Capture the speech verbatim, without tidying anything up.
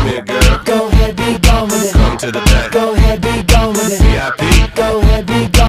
me, girl. Go ahead, be gone with it. Come to the back. Go ahead, be gone with it.